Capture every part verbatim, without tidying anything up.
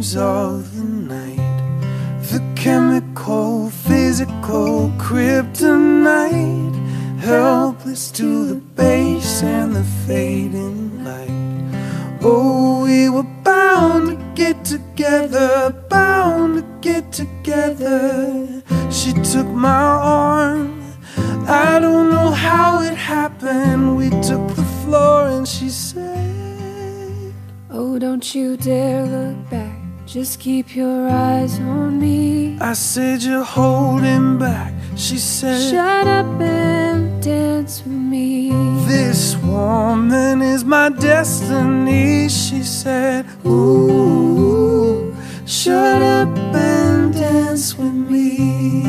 dreams of the night, the chemical, physical kryptonite, helpless to the base and the fading light. Oh, we were bound to get together, bound to get together. She took my arm, I don't know how it happened. We took the floor and she said, oh, don't you dare look back, just keep your eyes on me. I said, you're holding back. She said, shut up and dance with me. This woman is my destiny. She said, ooh, shut up and dance with me.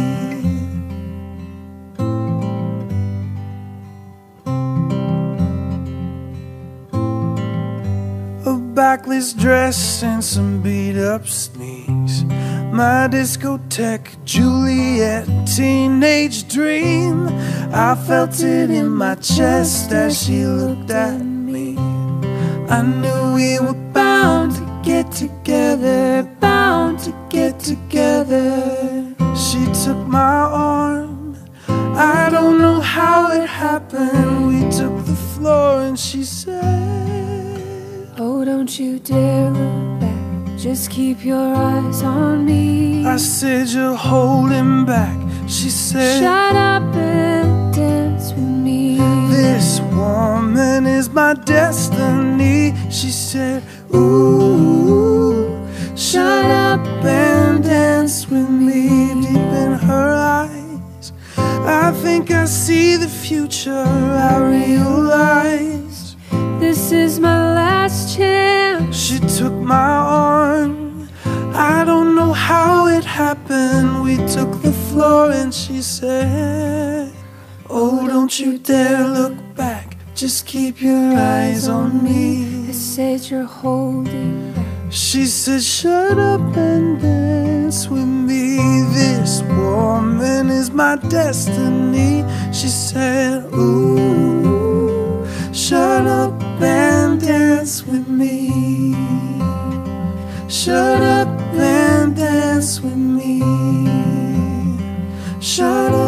A backless dress and some beat-up sneaks, my discotheque Juliet teenage dream. I felt it in my chest as she looked at me. I knew we were bound to get together, bound to get together. She took my arm, I don't know how it happened. We took the floor and she said, oh, don't you dare look back, just keep your eyes on me. I said, you're holding back. She said, shut up and dance with me. This woman is my destiny. She said, ooh, shut up and dance with me. Deep in her eyes, I think I see the future. I realize this is my last chance. she took my arm, I don't know how it happened. We took the floor and she said, oh, don't you dare look back, just keep your eyes on me. I said, you're holding back. She said, shut up and dance with me. This woman is my destiny. She said, ooh, shut up and dance with me. Shut up and dance with me. Shut up.